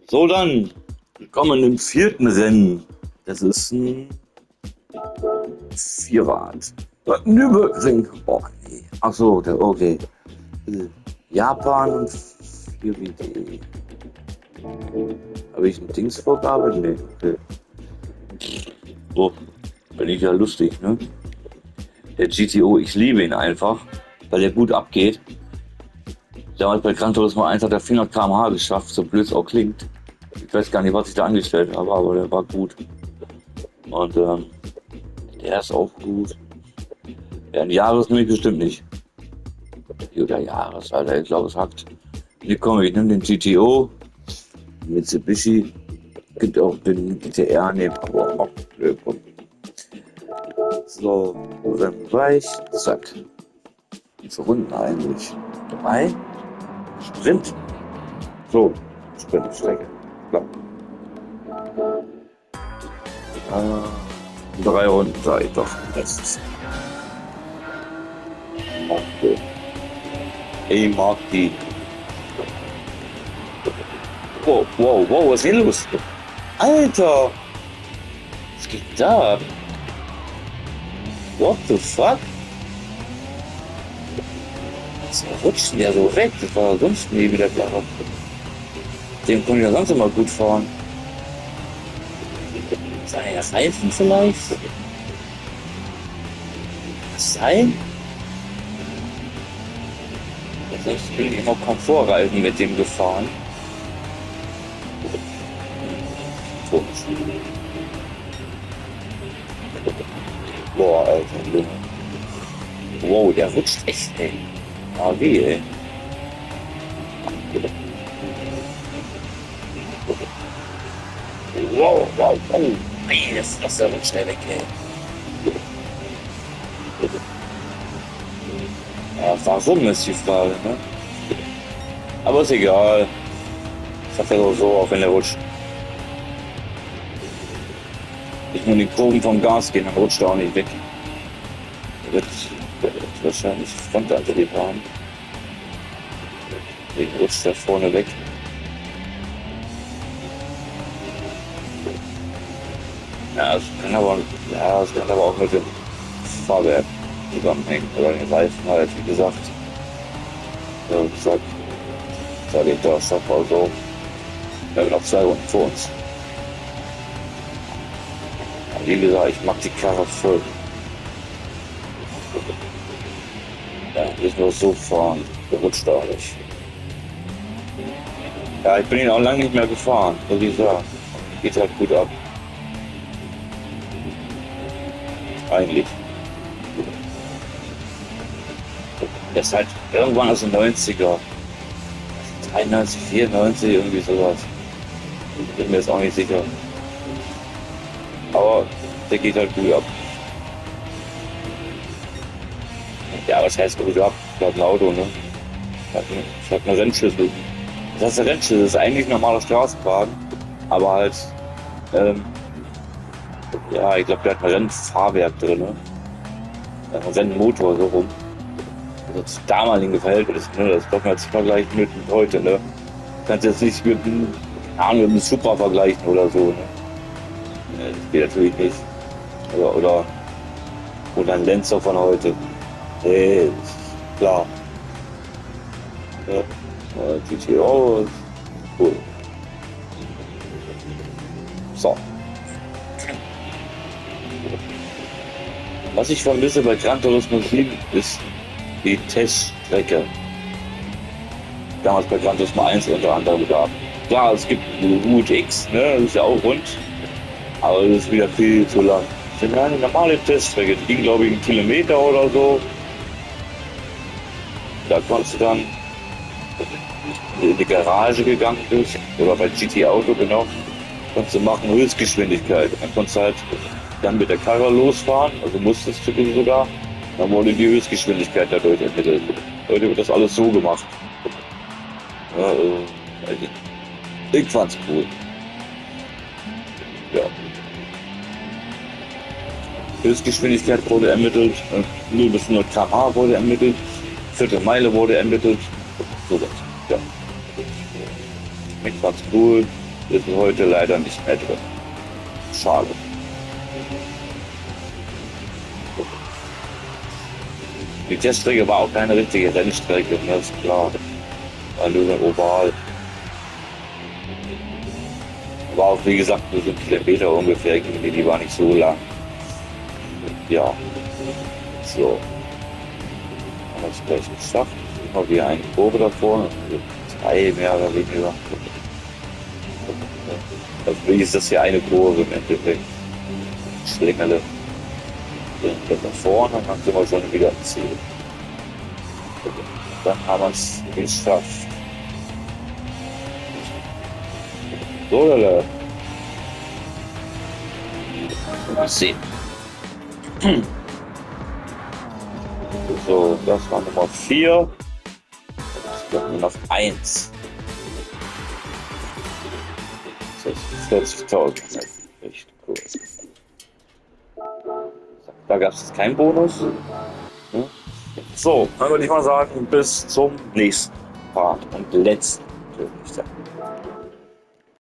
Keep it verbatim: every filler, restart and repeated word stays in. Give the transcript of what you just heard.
So, dann willkommen im vierten Rennen. Das ist ein Vierrad. Äh, Nürburgring. Oh, nee. Ach so, der, okay. Äh, Japan und vier W D. Habe ich eine Dingsvorgabe? Nee. Okay. So, bin ich ja lustig, ne? Der G T O, ich liebe ihn einfach, weil er gut abgeht. Damals bei Gran Turismo eins hat er vierhundert Kilometer pro Stunde geschafft, so blöd es auch klingt. Ich weiß gar nicht, was ich da angestellt habe, aber der war gut. Und ähm, der ist auch gut. Ja, ein Jahres nehme ich bestimmt nicht. Oder Jahres, Alter, ich glaube es hackt. Nee, komm, ich nehme den G T O. Mitsubishi. Gibt auch den G T R, ne, aber auch blöd, komm. So, Rennen gleich, zack. Wie viele Runden eigentlich? Drei? Sprint. So, Sprintstrecke. Klar. Äh, drei Runden, sag ich doch. Das ist. Okay. Ich mag die. Wow, wow, wow, was ist hier los? Alter! Was geht da ab? What the fuck? Was rutscht denn der so weg? Das war sonst nie wieder klar. Dem konnte ich ja sonst immer gut fahren. Seine ja Reifen vielleicht? Was sein? Sonst bin ich immer Komfortreifen mit dem gefahren. Boah, Alter. Wow, der rutscht echt, ey. Ah, wie, ey. Wow, wow, wow. Ey, das ist der rutscht schnell weg, ey. Ja, warum ist die Frage, ne? Aber ist egal. Ich sag ja so, so auch wenn der rutscht. Ich nur die Kurven vom Gas gehen, dann rutscht er auch nicht weg. Er wird, wird wahrscheinlich Frontantrieb haben. Deswegen rutscht er vorne weg. Ja, es kann aber, ja, es kann aber auch mit dem Fahrwerk zusammenhängen oder den Reifen halt, wie gesagt. So, zack. Sag ich da, stopp mal so. Wir haben noch zwei Runden vor uns. Wie gesagt, ich mag die Karre voll. Ja, nicht nur so fahren, der rutscht auch nicht. Ja, ich bin ihn auch lange nicht mehr gefahren, so wie gesagt. Geht halt gut ab. Eigentlich. Der ist halt irgendwann aus den neunziger. dreiundneunzig, vierundneunzig, irgendwie sowas. Ich bin mir jetzt auch nicht sicher. Aber der geht halt gut ab. Ja, was heißt gut ab? Ich habe ein Auto, ne? Ich habe eine Rennschlüssel. Das heißt, der Rennschlüssel ist eigentlich ein normaler Straßenwagen, aber halt, ähm, ja, ich glaube, der hat ein Rennfahrwerk drin, ne? Ein Rennmotor so rum. Also zu damaligen Verhältnissen, ne? Das darf man jetzt vergleichen mit heute, ne? Du kannst jetzt nicht mit einem, mit einem Supra vergleichen oder so, ne? Das geht natürlich nicht. Oder, oder, oder ein Lenzer von heute. Nee, klar. Ja, G T O ist cool. So. Was ich vermisse bei Gran Turismo sieben ist die Teststrecke. Damals bei Gran Turismo eins unter anderem gab. Klar, es gibt Route X, ne? Das ist ja auch rund. Aber das ist wieder viel zu lang. Das ist eine normale Teststrecke. Die ging, glaube ich, einen Kilometer oder so. Da konntest du dann in die Garage gegangen bist, oder bei G T Auto, genau, konntest du machen Höchstgeschwindigkeit. Dann konntest du halt dann mit der Karre losfahren, also musstest du sogar. Dann wurde die Höchstgeschwindigkeit dadurch ermittelt. Heute wird das alles so gemacht. Ja, also, ich fand's cool. Ja. Höchstgeschwindigkeit wurde ermittelt, null bis hundert Kilometer pro Stunde wurde ermittelt, Viertelmeile wurde ermittelt, sowas. Ja. Ich fand's cool. ist heute leider nicht mehr drin. Schade. Die Teststrecke war auch keine richtige Rennstrecke, das ist klar. War nur ein Oval. War auch, wie gesagt, nur so ein Kilometer ungefähr, die, die war nicht so lang. Ja, so. Haben wir es gleich geschafft. Immer wieder eine Kurve davor, drei mehr oder weniger. Also wie ist das hier eine Kurve im Endeffekt? Schlängele. Dann nach vorne und dann sind wir schon wieder am Ziel. Dann haben wir es geschafft. So, Leute. Mal sehen. So, das war Nummer vier. Ich glaube nur noch eins. vierzigtausend. Echt cool. Da gab es keinen Bonus. So, dann würde ich mal sagen, bis zum nächsten Part und letzten, würde ich sagen.